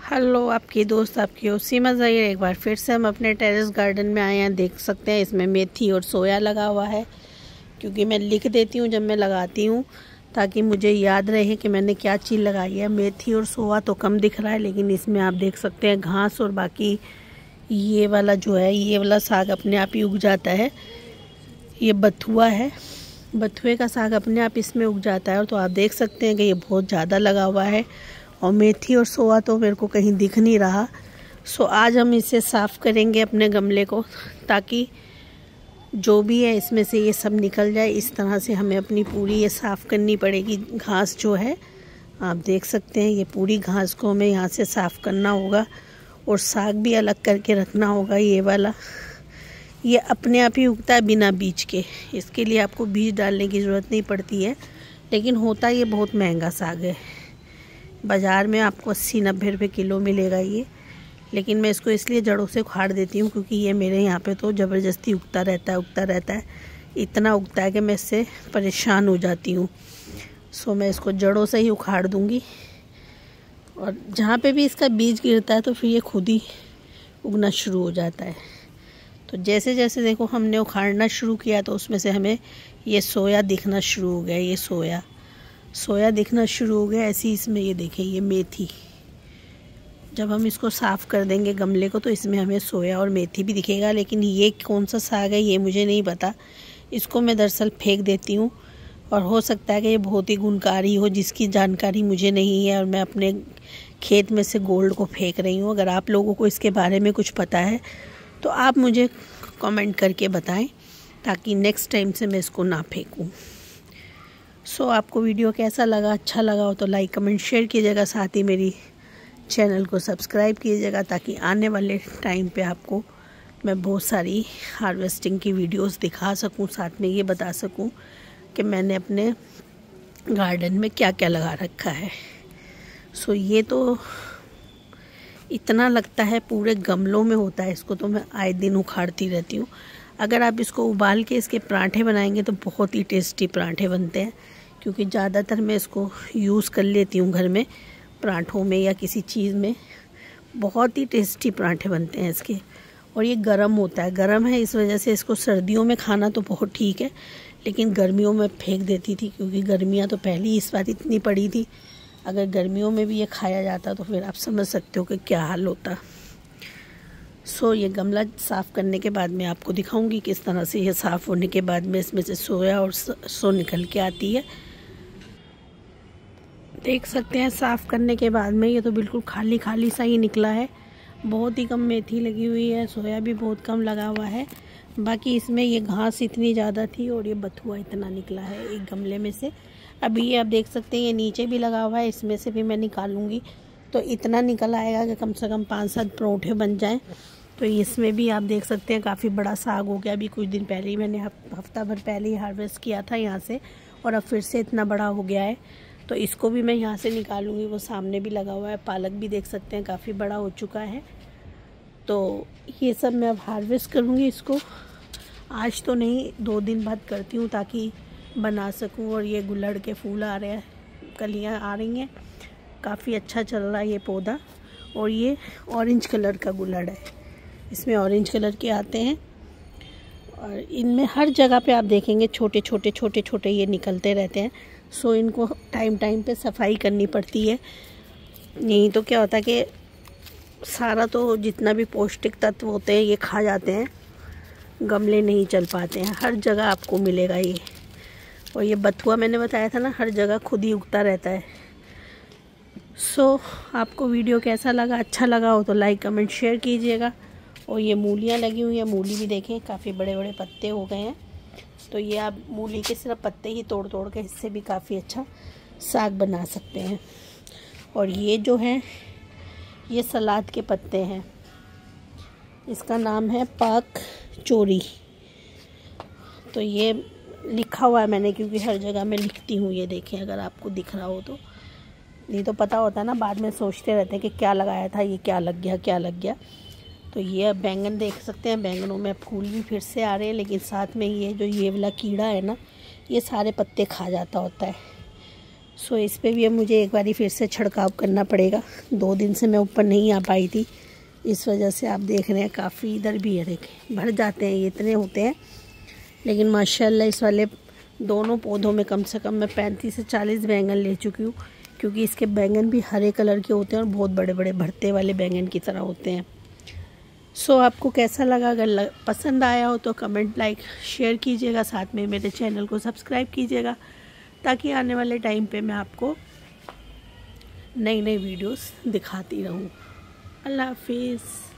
Hello, आपकी दोस्त आपकी सीमा ज़हीर। एक बार फिर से हम अपने टेरेस गार्डन में आए हैं। देख सकते हैं इसमें मेथी और सोया लगा हुआ है, क्योंकि मैं लिख देती हूँ जब मैं लगाती हूँ ताकि मुझे याद रहे कि मैंने क्या चीज़ लगाई है। मेथी और सोया तो कम दिख रहा है, लेकिन इसमें आप देख सकते हैं घास और बाकी ये वाला जो है, ये वाला साग अपने आप ही उग जाता है। ये बथुआ है, बथुए का साग अपने आप इसमें उग जाता है। और तो आप देख सकते हैं कि ये बहुत ज़्यादा लगा हुआ है। और मेथी और सोया तो मेरे को कहीं दिख नहीं रहा। सो आज हम इसे साफ़ करेंगे अपने गमले को, ताकि जो भी है इसमें से ये सब निकल जाए। इस तरह से हमें अपनी पूरी ये साफ़ करनी पड़ेगी। घास जो है आप देख सकते हैं, ये पूरी घास को हमें यहाँ से साफ़ करना होगा। और साग भी अलग करके रखना होगा। ये वाला ये अपने आप ही उगता है बिना बीज के। इसके लिए आपको बीज डालने की ज़रूरत नहीं पड़ती है, लेकिन होता ये बहुत महंगा साग है। बाज़ार में आपको 80-90 रुपये किलो मिलेगा ये, लेकिन मैं इसको इसलिए जड़ों से उखाड़ देती हूँ क्योंकि ये मेरे यहाँ पे तो ज़बरदस्ती उगता रहता है। इतना उगता है कि मैं इससे परेशान हो जाती हूँ। सो मैं इसको जड़ों से ही उखाड़ दूँगी। और जहाँ पे भी इसका बीज गिरता है तो फिर ये खुद ही उगना शुरू हो जाता है। तो जैसे जैसे देखो हमने उखाड़ना शुरू किया तो उसमें से हमें ये सोया दिखना शुरू हो गया। ये सोया दिखना शुरू हो गया। ऐसी इसमें ये देखें, ये मेथी, जब हम इसको साफ़ कर देंगे गमले को तो इसमें हमें सोया और मेथी भी दिखेगा। लेकिन ये कौन सा साग है ये मुझे नहीं पता। इसको मैं दरअसल फेंक देती हूँ, और हो सकता है कि ये बहुत ही गुणकारी हो जिसकी जानकारी मुझे नहीं है, और मैं अपने खेत में से गोल्ड को फेंक रही हूँ। अगर आप लोगों को इसके बारे में कुछ पता है तो आप मुझे कमेंट करके बताएं, ताकि नेक्स्ट टाइम से मैं इसको ना फेंकूं। सो आपको वीडियो कैसा लगा? अच्छा लगा हो तो लाइक कमेंट शेयर कीजिएगा। साथ ही मेरी चैनल को सब्सक्राइब कीजिएगा, ताकि आने वाले टाइम पे आपको मैं बहुत सारी हार्वेस्टिंग की वीडियोस दिखा सकूं, साथ में ये बता सकूं कि मैंने अपने गार्डन में क्या क्या लगा रखा है। सो ये तो इतना लगता है पूरे गमलों में होता है। इसको तो मैं आए दिन उखाड़ती रहती हूँ। अगर आप इसको उबाल के इसके पराठे बनाएंगे तो बहुत ही टेस्टी पराठे बनते हैं, क्योंकि ज़्यादातर मैं इसको यूज़ कर लेती हूँ घर में पराठों में या किसी चीज़ में। बहुत ही टेस्टी पराठे बनते हैं इसके। और ये गर्म होता है, गर्म है इस वजह से इसको सर्दियों में खाना तो बहुत ठीक है, लेकिन गर्मियों में फेंक देती थी, क्योंकि गर्मियाँ तो पहले ही इस बार इतनी पड़ी थी। अगर गर्मियों में भी ये खाया जाता तो फिर आप समझ सकते हो कि क्या हाल होता। सो ये गमला साफ़ करने के बाद मैं आपको दिखाऊंगी किस तरह से ये साफ़ होने के बाद में इसमें से सोया और सो निकल के आती है। देख सकते हैं साफ़ करने के बाद में ये तो बिल्कुल खाली खाली सा ही निकला है। बहुत ही कम मेथी लगी हुई है, सोया भी बहुत कम लगा हुआ है। बाकी इसमें ये घास इतनी ज़्यादा थी और ये बथुआ इतना निकला है एक गमले में से। अभी ये आप देख सकते हैं ये नीचे भी लगा हुआ है, इसमें से भी मैं निकालूंगी तो इतना निकल आएगा कि कम से कम 5-7 परोठे बन जाएं। तो इसमें भी आप देख सकते हैं काफ़ी बड़ा साग हो गया। अभी कुछ दिन पहले ही मैंने हफ्ता भर पहले ही हार्वेस्ट किया था यहाँ से, और अब फिर से इतना बड़ा हो गया है। तो इसको भी मैं यहाँ से निकालूंगी। वो सामने भी लगा हुआ है, पालक भी देख सकते हैं काफ़ी बड़ा हो चुका है। तो ये सब मैं अब हार्वेस्ट करूँगी इसको। आज तो नहीं, 2 दिन बाद करती हूँ ताकि बना सकूँ। और ये गुलड़ के फूल आ रहे हैं, कलियाँ आ रही हैं, काफ़ी अच्छा चल रहा है ये पौधा। और ये ऑरेंज कलर का गुलड़ है, इसमें ऑरेंज कलर के आते हैं। और इनमें हर जगह पे आप देखेंगे छोटे छोटे ये निकलते रहते हैं। सो इनको टाइम पे सफाई करनी पड़ती है, नहीं तो क्या होता है कि सारा तो जितना भी पौष्टिक तत्व होते हैं ये खा जाते हैं, गमले नहीं चल पाते हैं। हर जगह आपको मिलेगा ये। और ये बथुआ मैंने बताया था ना, हर जगह खुद ही उगता रहता है। सो आपको वीडियो कैसा लगा? अच्छा लगा हो तो लाइक कमेंट शेयर कीजिएगा। और ये मूलियाँ लगी हुई हैं, मूली भी देखें काफ़ी बड़े बड़े पत्ते हो गए हैं। तो ये आप मूली के सिर्फ पत्ते ही तोड़ के इससे भी काफ़ी अच्छा साग बना सकते हैं। और ये जो है ये सलाद के पत्ते हैं, इसका नाम है पाक चोरी। तो ये लिखा हुआ है मैंने, क्योंकि हर जगह मैं लिखती हूँ। ये देखें अगर आपको दिख रहा हो तो, नहीं तो पता होता ना, बाद में सोचते रहते हैं कि क्या लगाया था, ये क्या लग गया। तो ये बैंगन देख सकते हैं, बैंगनों में फूल भी फिर से आ रहे हैं, लेकिन साथ में ये जो ये वाला कीड़ा है ना, ये सारे पत्ते खा जाता होता है। सो इस पे भी अब मुझे एक बारी फिर से छिड़काव करना पड़ेगा। 2 दिन से मैं ऊपर नहीं आ पाई थी, इस वजह से आप देख रहे हैं काफ़ी इधर भी है, देखें भर जाते हैं, ये इतने होते हैं। लेकिन माशाल्लाह इस वाले दोनों पौधों में कम से कम मैं 35 से 40 बैंगन ले चुकी हूँ, क्योंकि इसके बैंगन भी हरे कलर के होते हैं और बहुत बड़े बड़े भरते वाले बैंगन की तरह होते हैं। सो आपको कैसा लगा? अगर पसंद आया हो तो कमेंट, लाइक, शेयर कीजिएगा। साथ में मेरे चैनल को सब्सक्राइब कीजिएगा, ताकि आने वाले टाइम पे मैं आपको नई नई वीडियोस दिखाती रहूँ। अल्लाह हाफिज़।